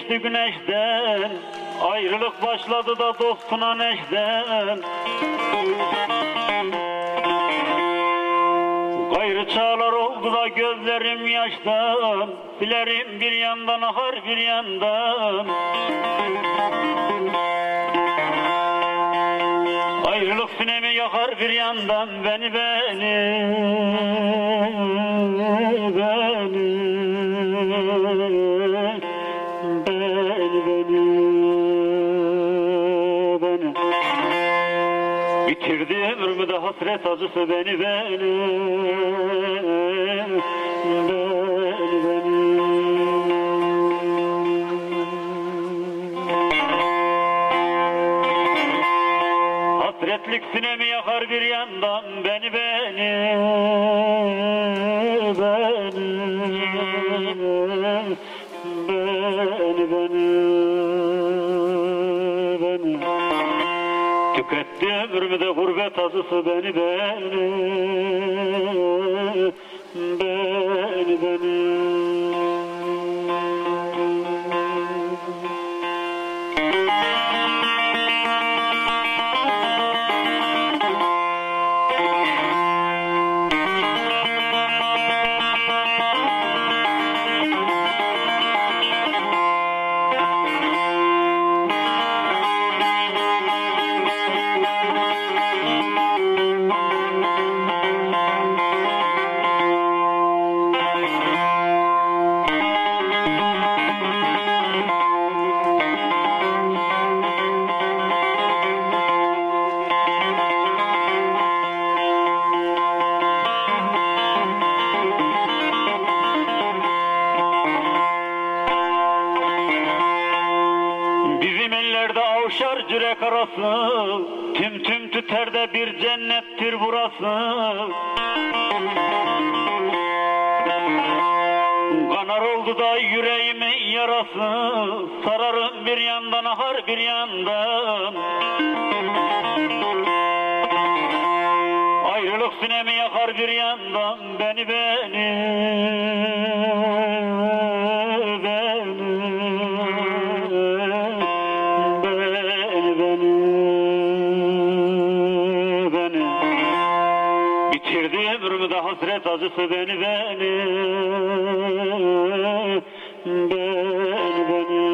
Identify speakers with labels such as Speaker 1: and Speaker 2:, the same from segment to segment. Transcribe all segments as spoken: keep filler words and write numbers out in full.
Speaker 1: geçti güneşten, ayrılık başladı da dostuna neşten. Gayrı çağlar oldu da gözlerim yaştan, silerim bir yandan akar bir yandan. Ayrılık sinemi yakar bir yandan, beni beni beni beni beni beni bitirdi ömrümde hasret acısı beni beni beni beni. Hasretlik sinemi yakar bir yandan, beni beni beni beni beni beni tüketti ömrümde gurbet acısı beni beni beni beni. Avşar cürek arası, tüm tüm tüter de bir cennettir burası. Kanar oldu da yüreğimin yarası, sararım bir yandan akar bir yandan. Ayrılık sinemi yakar bir yandan, beni beni ömrümde hasret acısı beni beni beni beni.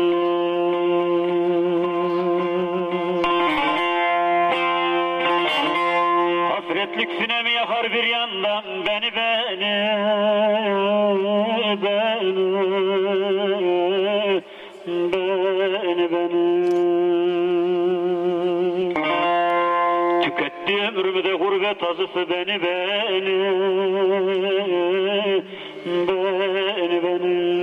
Speaker 1: Hasretlik sinemi yakar bir yandan, beni beni beni beni beni. Tüketti ömrümde gurbet acısı beni beni beni beni.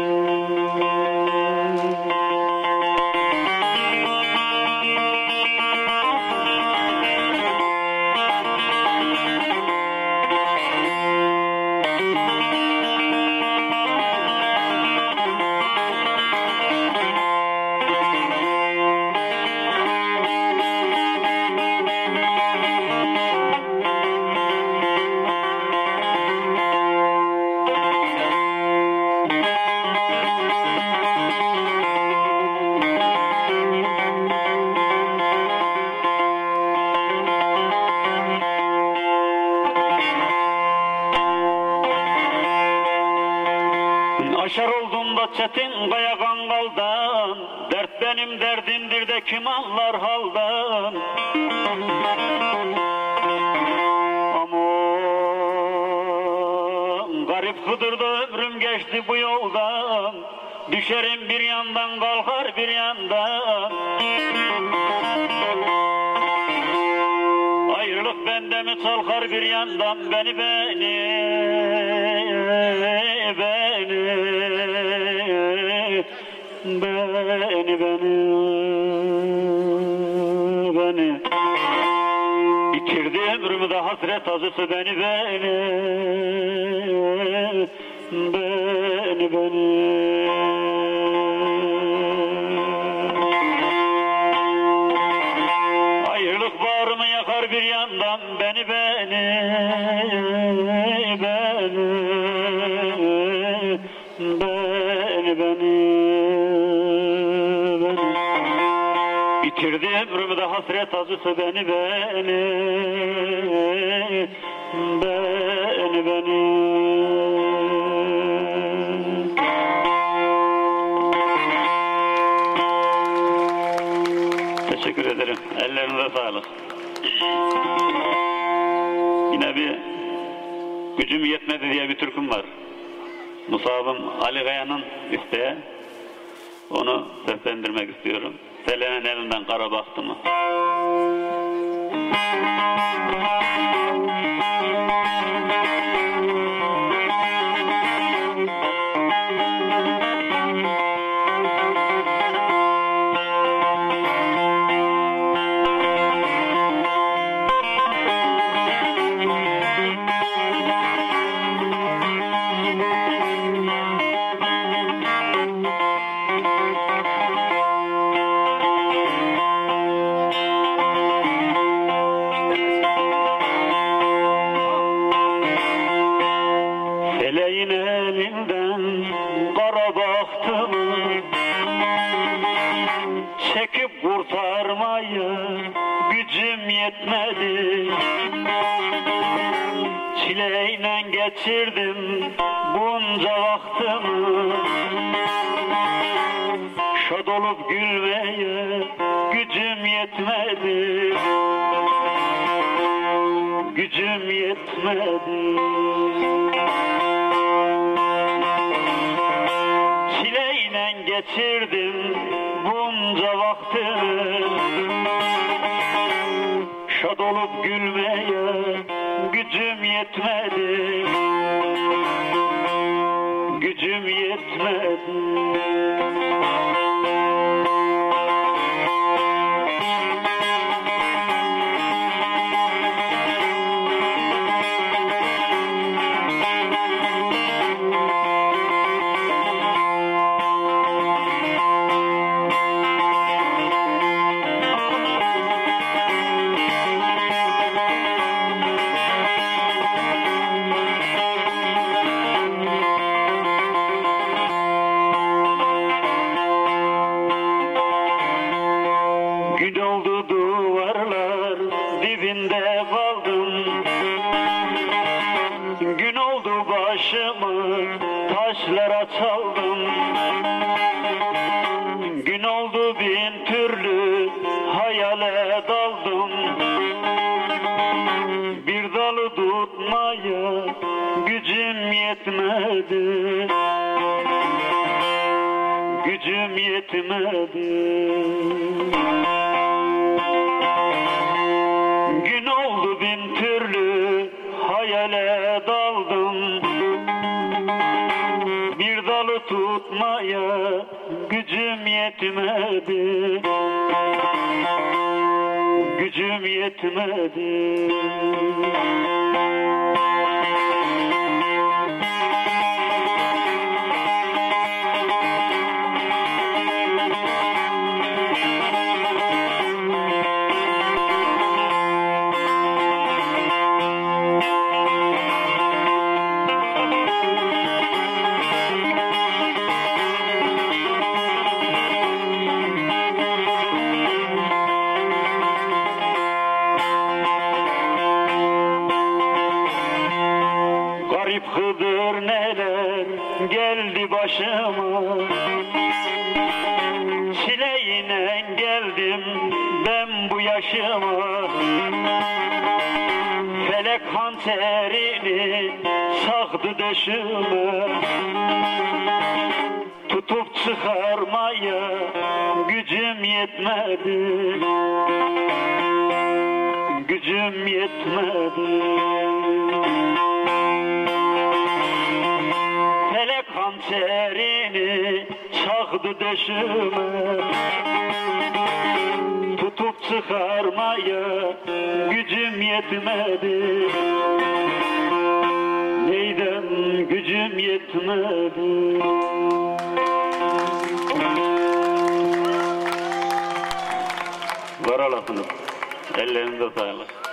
Speaker 1: Aşar oldum da çetin kaya kangaldan, dert benim derdimdir de kim anlar haldan. Aman garip Hıdır'da ömrüm geçti bu yoldan, düşerim bir yandan kalkar bir yandan. Ayrılık bende mi çalkar bir yandan, beni beni beni beni beni beni bitirdi ömrümde hasret acısı beni beni beni beni. Ayrılık bağrımı yakar bir yandan, beni beni beni beni beni. Bitirdi ömrümde hasret acısı beni beni Beni beni Teşekkür ederim. Ellerinize sağlık. Yine bir gücüm yetmedi diye bir türküm var. Musab'ım Ali Kaya'nın isteği. Onu seslendirmek istiyorum. Selen'in elinden kara baktı mı? Feleğin elinden kara baktı mı? Çekip kurtarmaya gücüm yetmedi. Çileyle geçirdim bunca vaktimi. Şad olup gülmeye gücüm yetmedi. Gücüm yetmedi. Çileyle geçirdim bunca vaktimi. Şad olup gülmeye gücüm yetmedi. Gücüm yetmedi. Gün oldu duvarlar dibinde kaldım. Gün oldu başımı taşlara çaldım. Gün oldu bin türlü hayale daldım. Bir dalı tutmaya gücüm yetmedi. Gücüm yetmedi. Gün oldu bin türlü hayale daldım. Bir dalı tutmaya gücüm yetmedi. Gücüm yetmedi. Garip Hıdır neler geldi başıma. Çileyle geldim ben bu yaşıma. Felek hançerini saktı döşüme. Tutup çıkarmaya gücüm yetmedi. Gücüm yetmedi. Felek hançerini çaktı döşüme. Tutup çıkarmaya gücüm yetmedi. Neyden gücüm yetmedi. Var olasınız. Ellerinize sağlık.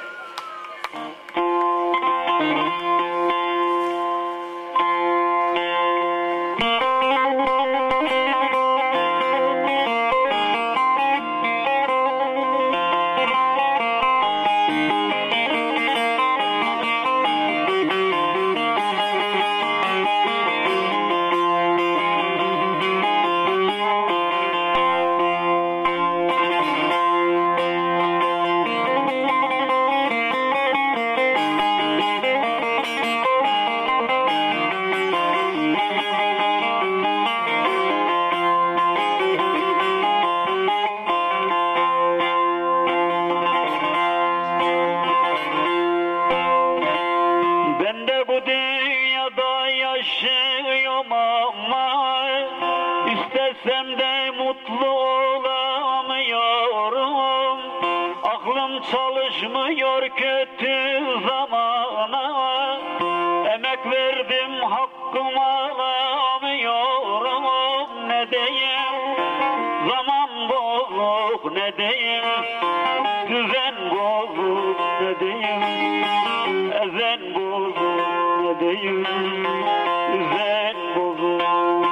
Speaker 1: Aklım çalışmıyor kötü zamana, emek verdim hakkımı alamıyorum, ne diyeyim? Zaman bozuk ne diyeyim? Düzen bozuk ne diyeyim? Ezen bozuk ne diyeyim? Düzen bozuk.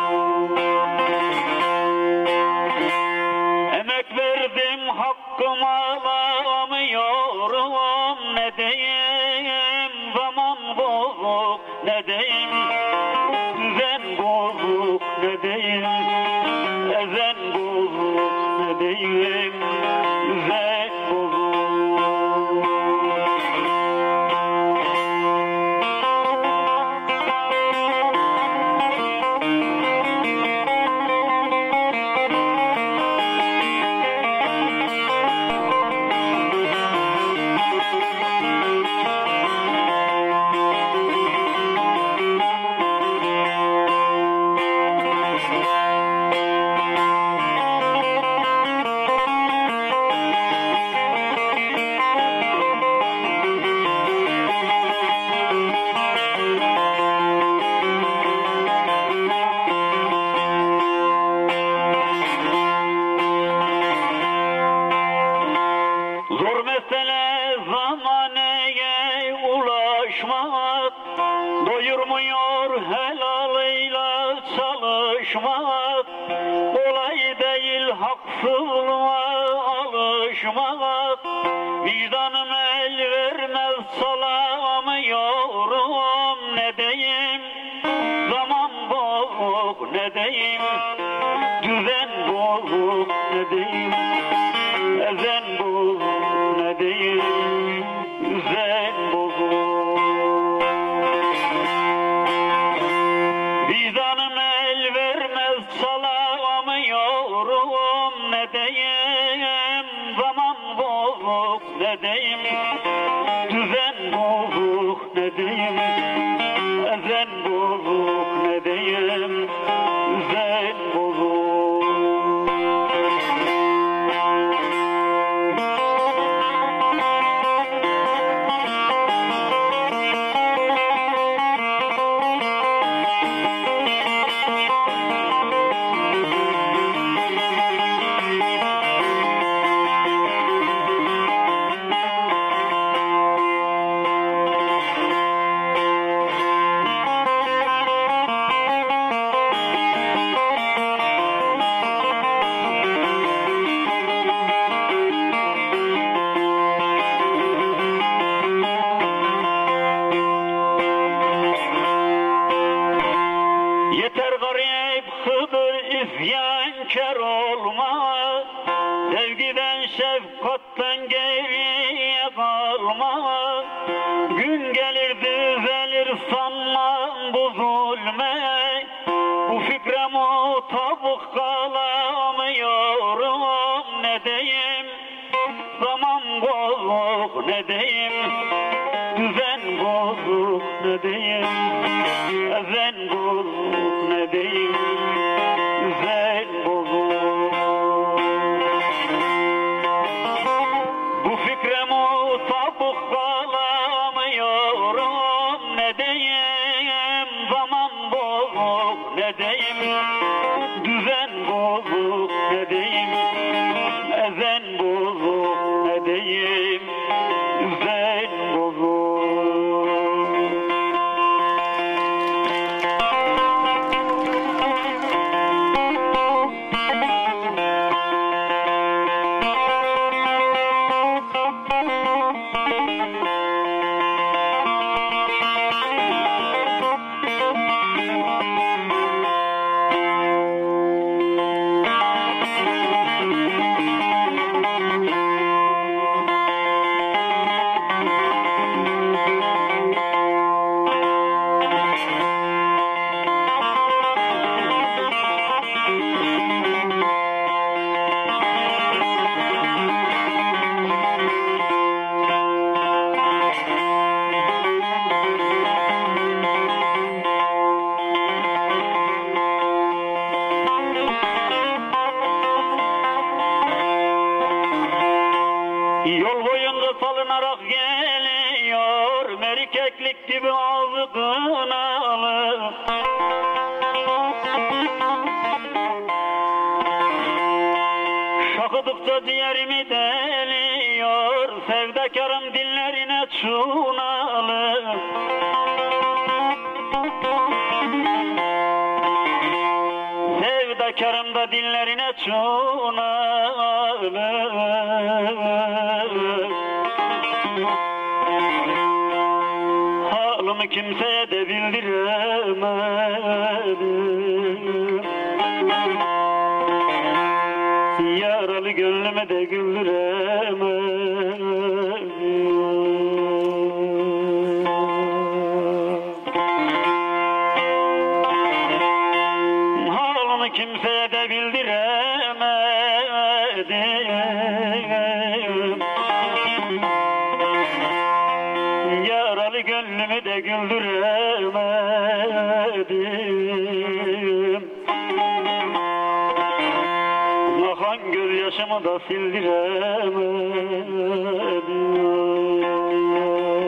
Speaker 1: Emek verdim hakkımı alamıyorum, ne diyeyim? Zaman bozuk ne diyeyim? Düzen bozuk ne diyeyim? Ezen bozuk ne diyeyim? Düzen bozuk. Zor mesele zamaneye ulaşmak, doyurmuyor helalıyla çalışmak. Kolay değil haksızlığa alışmak, vicdanım el vermez salamıyorum, ne diyeyim? Zaman bozuk ne diyeyim? Düzen bozuk ne diyeyim? Ezen bozuk ne diyeyim? Düzen bozuk. Vicdanım el vermez salamıyorum, ne diyeyim? Zaman bozuk ne diyeyim? Düzen bozuk ne diyeyim? Ezen bozuk ne diyeyim? Düzen bozuk. Yeter garip Hıdır isyankar olma, sevgiden şefkattan geriye kalma. Gün gelir düzelir sanmam bu zulme, bu fikre mutabık kalamıyorum, ne diyeyim? Zaman bozuk ne diyeyim? Düzen bozuk ne diyeyim? Ezen bozuk ne diyeyim? Düzen bozuk. Bu fikre mutabık kalamıyorum, ne diyeyim? Zaman bozuk ne diyeyim? Düzen bozuk ne diyeyim? Ezen bozuk ne diyeyim? Düzen bozuk. Yol boyunca salınarak geliyor, merkeklik gibi ağzı kınalı. Şakıdıkça ciğerimi deliyor, sevdakarım dillerine çunalı. Sevdakarım da dillerine çunalı. Halımı kimseye de bildiremedim. Yaralı gönlüme de güldüremedim. Halımı kimseye de bildiremedim. Yaralı gönlümü de güldüremedim. Akan gözyaşımı da sildiremedim.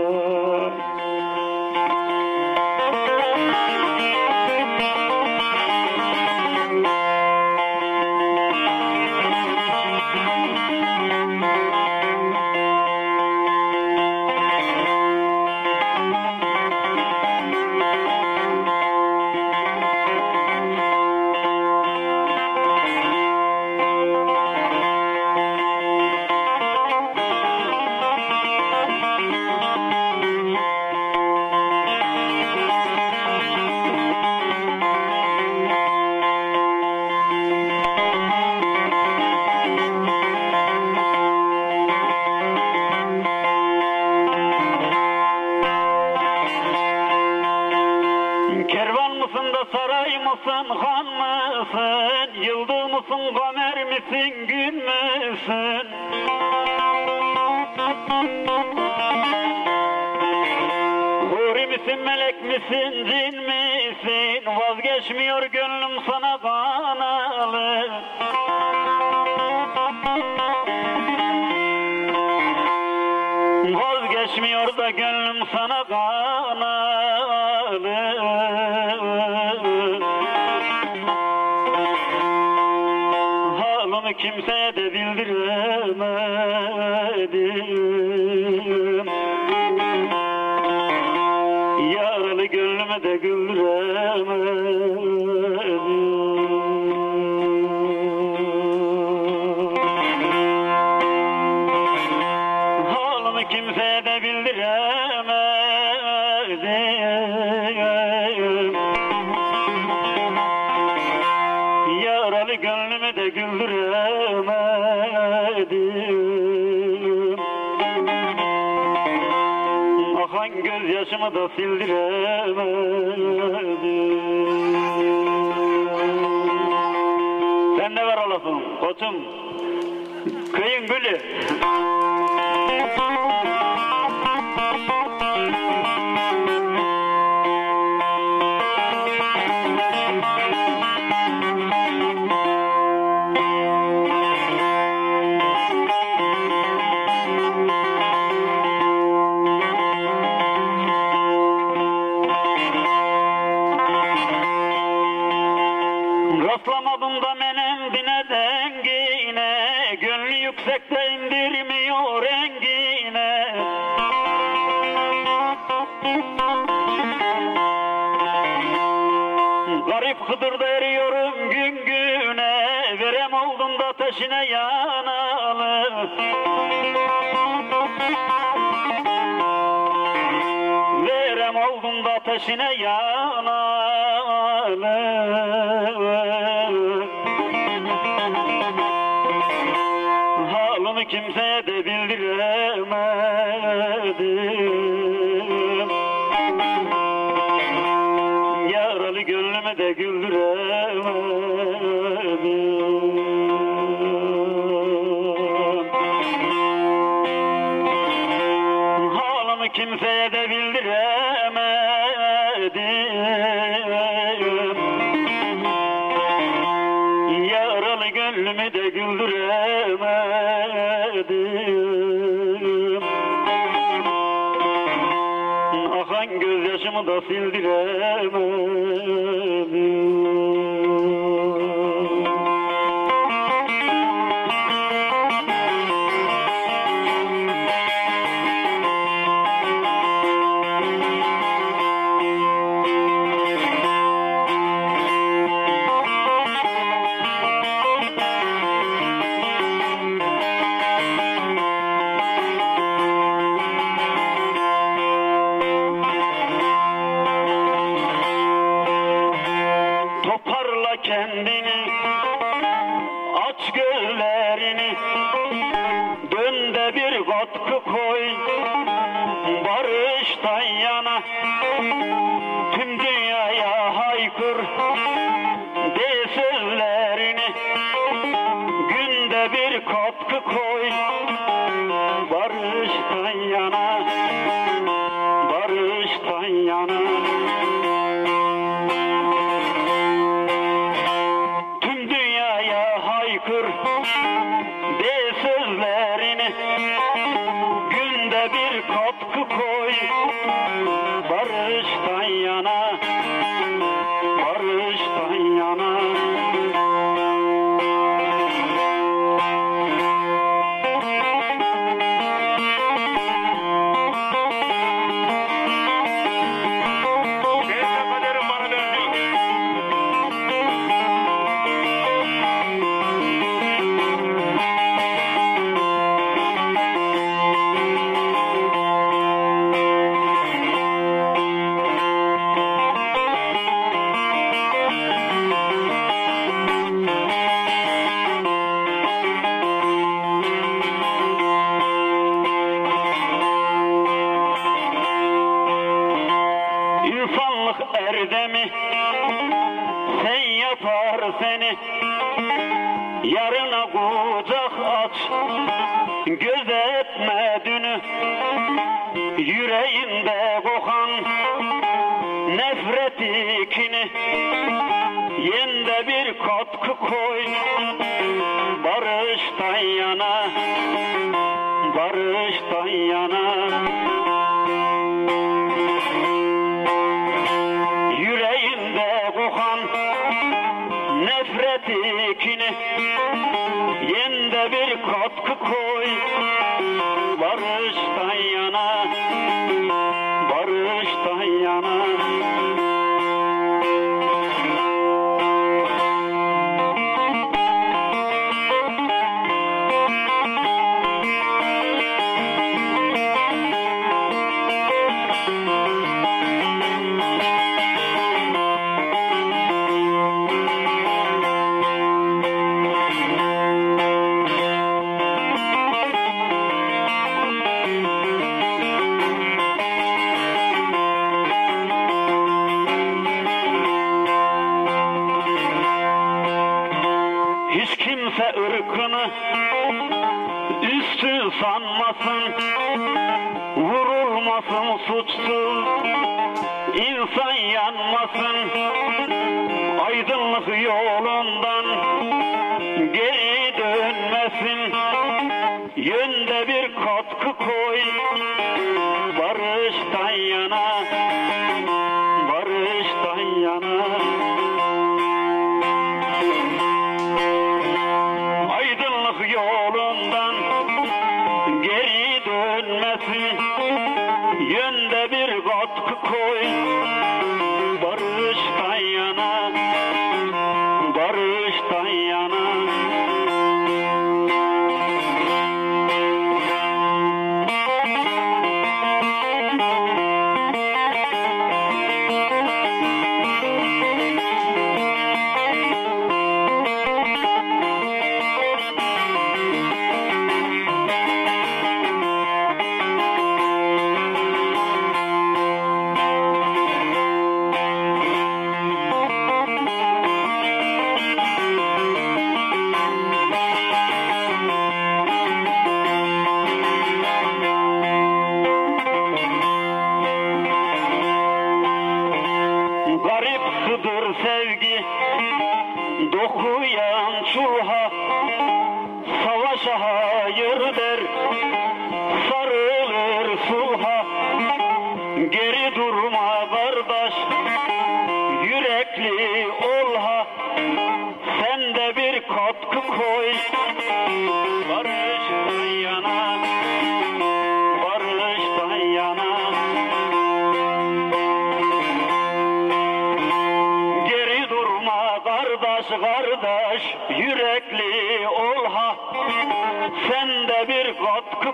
Speaker 1: Kervan mısın da saray mısın, han mısın? Yıldız mısın, kamer misin, gün müsün? Huri misin, melek misin, cin misin? Vazgeçmiyor gönlüm sana kanalı. Vazgeçmiyor da gönlüm sana kanalı. Halımı kimseye de bildiremedim. Yaralı gönlümü de güldüremedim. Halımı kimseye de bildiremedim. Yaralı gönlümü de güldüremedim. Akan gözyaşımı da sildiremedim. Sen ne var olasın koçum, köyün gülü. Rastlamadım da menendine dengine, gönlü yüksekte indirmiyor rengine. Garip Hıdır'da eriyorum gün güne, verem oldum da ateşine yanalı. Verem oldum da ateşine yanalı. Halımı kimseye de bildiremedim. Yaralı gönlümü de güldüremedim. Halımı kimseye de bildiremedim. Yaralı gönlümü de güldüremedim. yaşımı da sildiremem. Kendini, aç gözlerini, dön de bir katkı koy, barıştan yana, tüm dünyaya haykır, de sözlerini, günde bir katkı koy, barıştan yana, barıştan yana. De sözlerini, günde bir katkı koy, barıştan yana, barıştan yana. İnsanlık erdemi sen yapar seni, yarına kucak aç, gözetme dünü, yüreğinde kokan nefret ikini, yende bir katkı koy, barıştan yana, barıştan yana. Nefret ikini, yende bir katkı koy, barıştan yana, barıştan yana. Hiç kimse ırkını üstün sanmasın, vurulmasın suçsuz, insan yanmasın, aydınlık yolundan geri dönmesin, yönde bir katkı koy, barıştan yana, barıştan yana. Yolundan geri dönmesin, yönde bir katkı koy, barıştan yana, barıştan yana.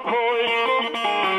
Speaker 2: hoş